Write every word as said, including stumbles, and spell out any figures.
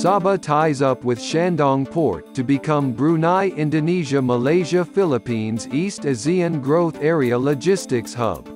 Sabah ties up with Shandong Port to become Brunei Indonesia Malaysia Philippines East ASEAN Growth Area Logistics Hub.